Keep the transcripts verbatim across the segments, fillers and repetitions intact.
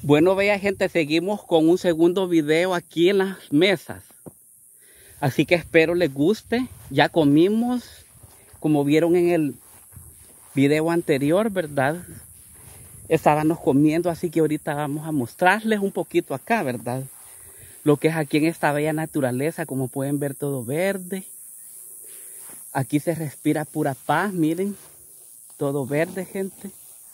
Bueno, vea gente, seguimos con un segundo video aquí en las mesas. Así que espero les guste. Ya comimos, como vieron en el video anterior, ¿verdad? Estábamos comiendo, así que ahorita vamos a mostrarles un poquito acá, ¿verdad? Lo que es aquí en esta bella naturaleza, como pueden ver, todo verde. Aquí se respira pura paz, miren. Todo verde, gente.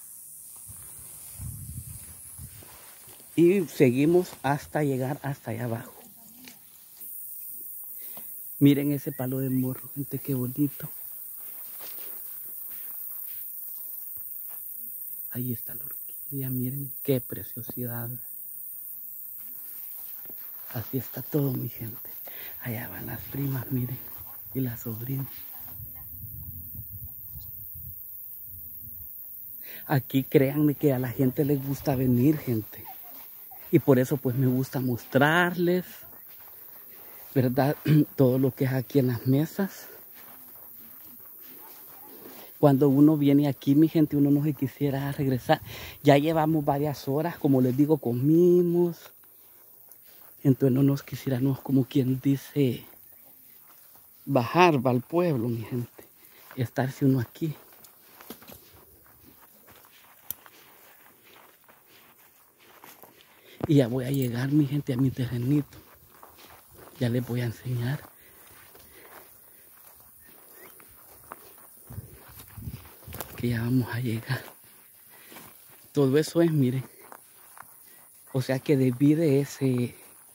Y seguimos hasta llegar hasta allá abajo. Miren ese palo de morro, gente, qué bonito. Ahí está la orquídea, miren qué preciosidad. Así está todo, mi gente. Allá van las primas, miren, y las sobrinas. Aquí créanme que a la gente les gusta venir, gente. Y por eso pues me gusta mostrarles, ¿verdad? Todo lo que es aquí en las mesas. Cuando uno viene aquí, mi gente, uno no se quisiera regresar. Ya llevamos varias horas, como les digo, comimos. Entonces no nos quisiéramos, como quien dice, bajar, va al pueblo, mi gente. Estarse uno aquí. Y ya voy a llegar, mi gente, a mi terrenito. Ya les voy a enseñar. Que ya vamos a llegar. Todo eso es, miren. O sea que divide ese...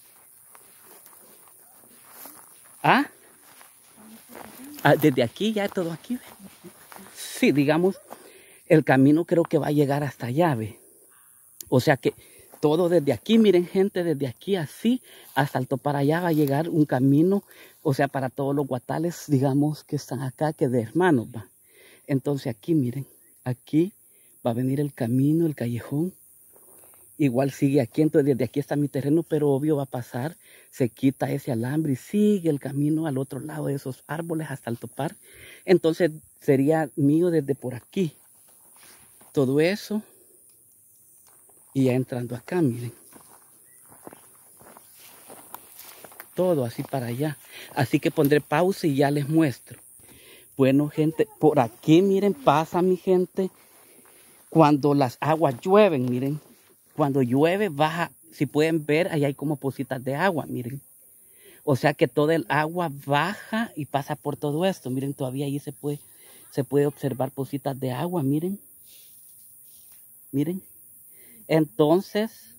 ¿Ah? Ah, desde aquí ya todo aquí. Sí, digamos, el camino creo que va a llegar hasta allá, ¿ve? O sea que todo desde aquí, miren gente, desde aquí así, hasta el para allá va a llegar un camino, o sea, para todos los guatales, digamos, que están acá, que de hermanos, va. Entonces aquí, miren, aquí va a venir el camino, el callejón. Igual sigue aquí, entonces desde aquí está mi terreno, pero obvio va a pasar, se quita ese alambre y sigue el camino al otro lado de esos árboles hasta el topar. Entonces sería mío desde por aquí. Todo eso. Y ya entrando acá, miren. Todo así para allá. Así que pondré pausa y ya les muestro. Bueno, gente, por aquí, miren, pasa mi gente. Cuando las aguas llueven, miren. Cuando llueve, baja. Si pueden ver, ahí hay como pocitas de agua, miren. O sea que todo el agua baja y pasa por todo esto. Miren, todavía ahí se puede, se puede observar pocitas de agua, miren. Miren. Entonces,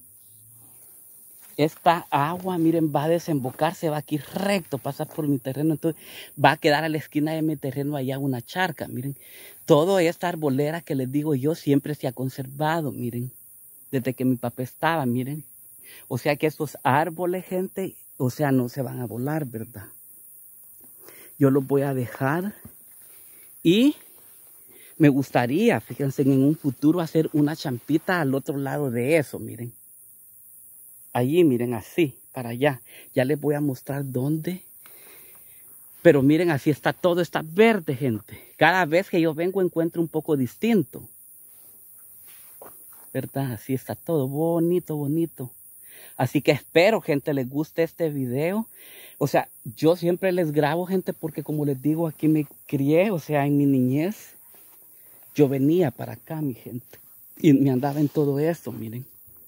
esta agua, miren, va a desembocar, se va aquí recto, pasa por mi terreno. Entonces, va a quedar a la esquina de mi terreno allá una charca, miren. Toda esta arbolera que les digo yo siempre se ha conservado, miren. Desde que mi papá estaba, miren. O sea que estos árboles, gente, o sea, no se van a volar, ¿verdad? Yo los voy a dejar y me gustaría, fíjense, en un futuro hacer una champita al otro lado de eso, miren. Allí, miren, así, para allá. Ya les voy a mostrar dónde. Pero miren, así está todo, está verde, gente. Cada vez que yo vengo encuentro un poco distinto. ¿Verdad? Así está todo, bonito, bonito. Así que espero, gente, les guste este video. O sea, yo siempre les grabo, gente, porque como les digo, aquí me crié, o sea, en mi niñez. Yo venía para acá, mi gente. Y me andaba en todo esto, miren.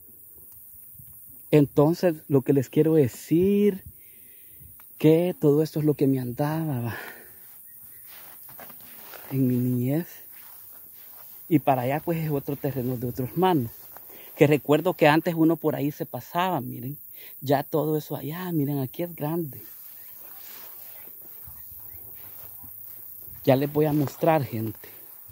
Entonces, lo que les quiero decir, que todo esto es lo que me andaba va, en mi niñez. Y para allá, pues, es otro terreno de otros hermanos. Que recuerdo que antes uno por ahí se pasaba, miren. Ya todo eso allá, miren, aquí es grande. Ya les voy a mostrar, gente.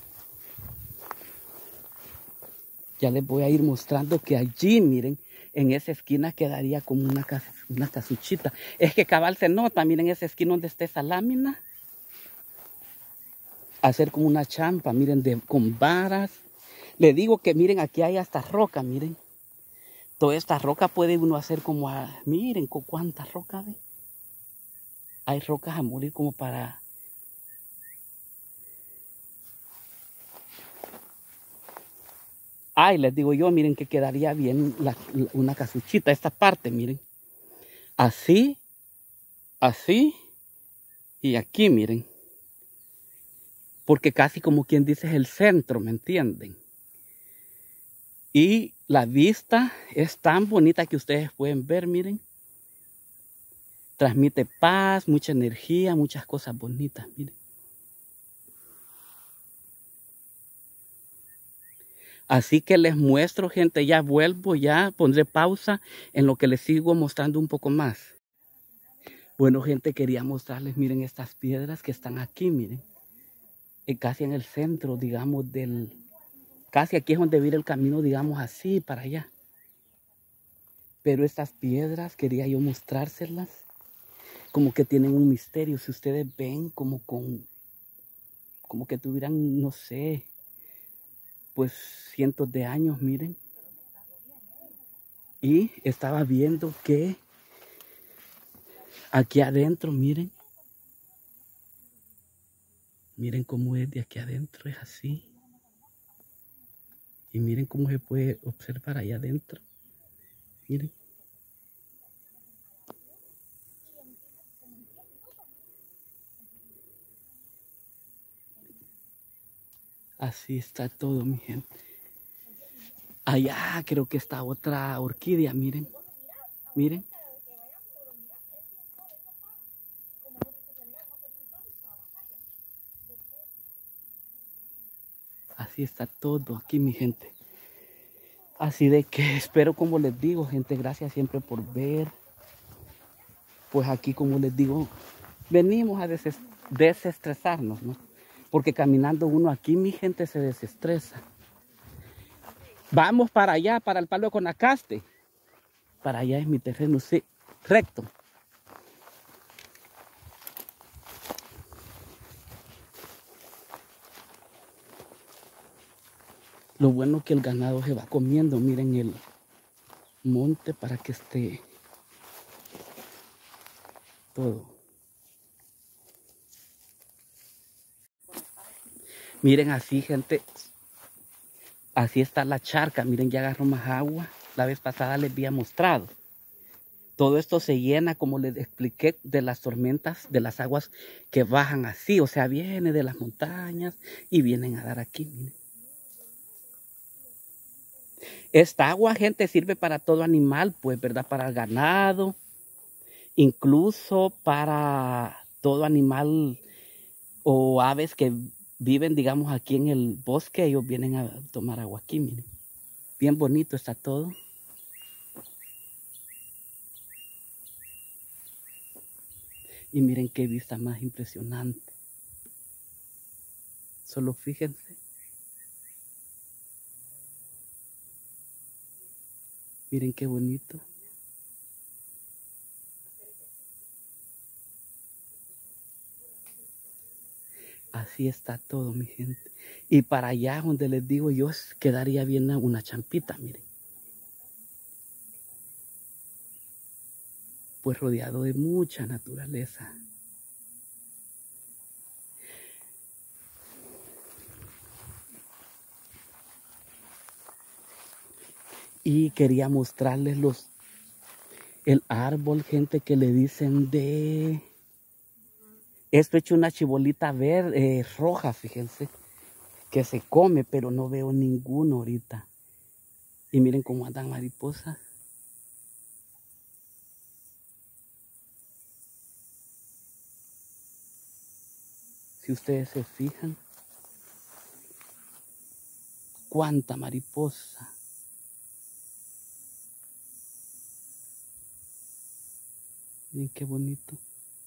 Ya les voy a ir mostrando que allí, miren, en esa esquina quedaría como una, casa, una casuchita. Es que cabal se nota, miren esa esquina donde está esa lámina. Hacer como una champa, miren, de, con varas. Le digo que miren, aquí hay hasta roca, miren. Toda esta roca puede uno hacer como a, miren, con cuánta roca ve. Hay rocas a morir como para... Ay, les digo yo, miren que quedaría bien la, la, una casuchita, esta parte, miren. Así, así y aquí, miren. Porque casi como quien dice es el centro, ¿me entienden? Y la vista es tan bonita que ustedes pueden ver, miren. Transmite paz, mucha energía, muchas cosas bonitas, miren. Así que les muestro, gente, ya vuelvo, ya pondré pausa en lo que les sigo mostrando un poco más. Bueno, gente, quería mostrarles, miren estas piedras que están aquí, miren. Eh, casi en el centro, digamos, del... Casi aquí es donde viene el camino, digamos así, para allá. Pero estas piedras quería yo mostrárselas. Como que tienen un misterio. Si ustedes ven como con... Como que tuvieran, no sé... Pues cientos de años, miren. Y estaba viendo que... Aquí adentro, miren. Miren cómo es de aquí adentro, es así. Y miren cómo se puede observar allá adentro. Miren. Así está todo, mi gente. Allá creo que está otra orquídea, miren. Miren. Así está todo aquí, mi gente. Así de que espero, como les digo, gente, gracias siempre por ver. Pues aquí, como les digo, venimos a des desestresarnos, ¿no? Porque caminando uno aquí, mi gente, se desestresa. Vamos para allá, para el Palo de Conacaste. Para allá es mi terreno, sí, recto. Lo bueno que el ganado se va comiendo, miren el monte para que esté todo. Miren así, gente, así está la charca, miren, ya agarró más agua. La vez pasada les había mostrado. Todo esto se llena, como les expliqué, de las tormentas, de las aguas que bajan así. O sea, viene de las montañas y vienen a dar aquí, miren. Esta agua, gente, sirve para todo animal, pues, ¿verdad? Para el ganado, incluso para todo animal o aves que viven, digamos, aquí en el bosque. Ellos vienen a tomar agua aquí, miren. Bien bonito está todo. Y miren qué vista más impresionante. Solo fíjense. Miren qué bonito. Así está todo, mi gente. Y para allá donde les digo yo, quedaría bien una champita, miren. Pues rodeado de mucha naturaleza. Y quería mostrarles los, el árbol, gente, que le dicen de... Esto he hecho una chibolita verde, eh, roja, fíjense, que se come, pero no veo ninguno ahorita. Y miren cómo andan mariposas. Si ustedes se fijan, cuánta mariposa. Miren qué bonito.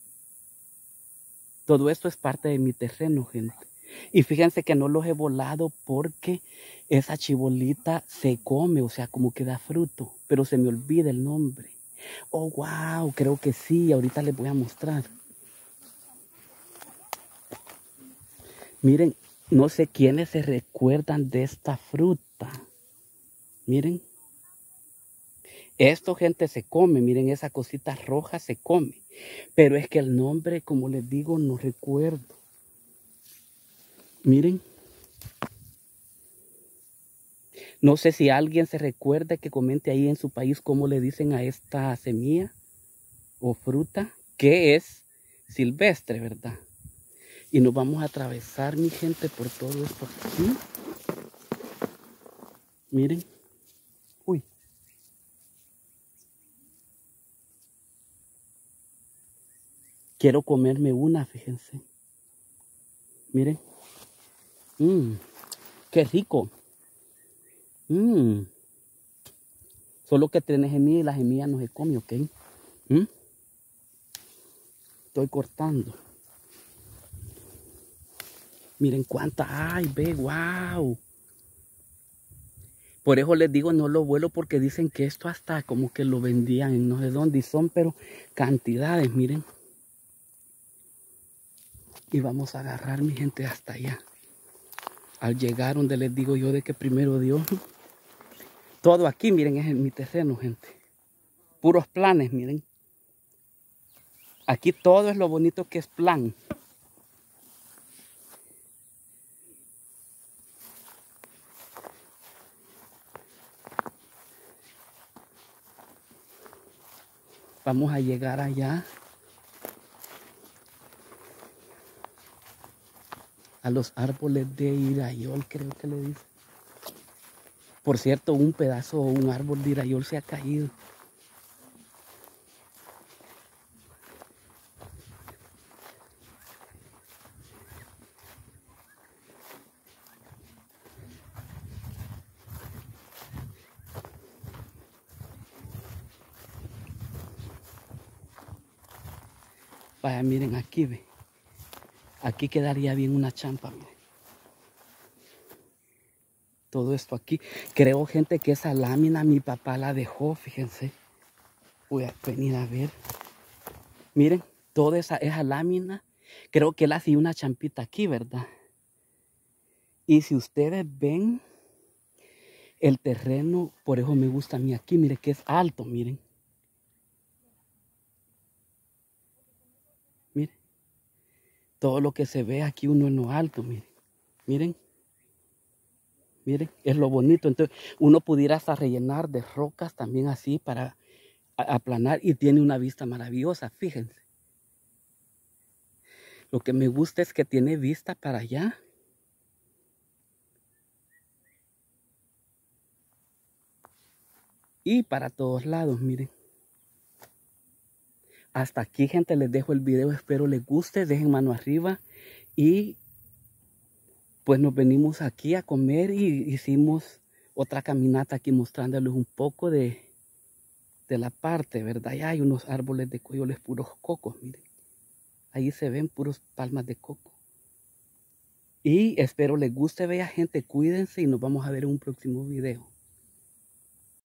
Todo esto es parte de mi terreno, gente. Y fíjense que no los he volado porque esa chibolita se come, o sea, como que da fruto. Pero se me olvida el nombre. Oh, wow, creo que sí. Ahorita les voy a mostrar. Miren, no sé quiénes se recuerdan de esta fruta. Miren. Esto, gente, se come. Miren, esa cosita roja se come. Pero es que el nombre, como les digo, no recuerdo. Miren. No sé si alguien se recuerda, que comente ahí en su país cómo le dicen a esta semilla o fruta que es silvestre, ¿verdad? Y nos vamos a atravesar, mi gente, por todo esto aquí. Miren. Uy. Quiero comerme una, fíjense. Miren. Mmm. Qué rico. Mmm. Solo que tiene semilla y la semilla no se come, ¿ok? ¿Mm? Estoy cortando. Miren cuánta hay, ve, wow. Por eso les digo, no lo vuelo, porque dicen que esto hasta como que lo vendían en no sé dónde. Y son, pero cantidades, miren. Y vamos a agarrar, mi gente, hasta allá. Al llegar donde les digo yo de que primero Dios. Todo aquí, miren, es en mi terreno, gente. Puros planes, miren. Aquí todo es lo bonito que es plan. Vamos a llegar allá. A los árboles de irayol, creo que le dice. Por cierto, un pedazo o un árbol de irayol se ha caído. Vaya, miren, aquí ve. Aquí quedaría bien una champa, miren. Todo esto aquí. Creo, gente, que esa lámina mi papá la dejó, fíjense. Voy a venir a ver. Miren, toda esa, esa lámina. Creo que él hacía una champita aquí, ¿verdad? Y si ustedes ven el terreno, por eso me gusta a mí aquí, miren que es alto, miren. Miren. Todo lo que se ve aquí uno en lo alto, miren. Miren. Miren, es lo bonito. Entonces, uno pudiera hasta rellenar de rocas también así para aplanar, y tiene una vista maravillosa, fíjense. Lo que me gusta es que tiene vista para allá. Y para todos lados, miren. Hasta aquí, gente, les dejo el video. Espero les guste. Dejen mano arriba. Y pues nos venimos aquí a comer y hicimos otra caminata aquí mostrándoles un poco de, de la parte, ¿verdad? Ya hay unos árboles de coyoles, puros cocos, miren. Ahí se ven puros palmas de coco. Y espero les guste, bella gente. Cuídense y nos vamos a ver en un próximo video.